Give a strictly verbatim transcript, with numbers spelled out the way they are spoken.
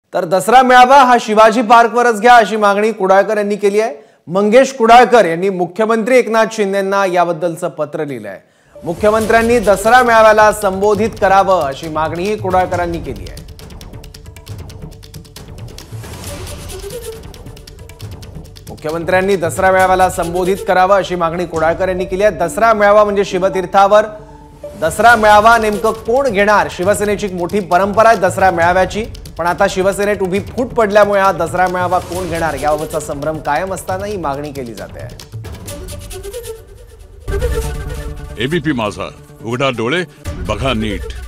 तर दसरा मेळावा हा शिवाजी पार्कवरच घ्या अशी मागणी कुडाळकर यांनी केली आहे। मंगेश कुडाळकर यांनी मुख्यमंत्री एकनाथ शिंदेंना याबद्दलचं पत्र लिहिलं आहे। मुख्यमंत्र्यांनी दसरा मेळाव्याला संबोधित करावं अशी मागणीही कुडाळकरांनी केली आहे। मुख्यमंत्र्यांनी दसरा मेळाव्याला संबोधित करावं अशी मागणी कुडाळकर यांनी केली आहे। दसरा मेळावा म्हणजे शिवतीर्थावर दसरा मेळावा नेमकं कोण घेणार? शिवसेनेची मोठी परंपरा आहे दसरा मेळाव्याची, पण आता शिवसेनेत उभी फूट पडल्यामुळे हा दसरा मेळावा कोण घेणार याबाबतचा संभ्रम कायम असताना ही मागणी केली जाते आहे। एबीपी माझा, उघडा डोळे बघा नीट।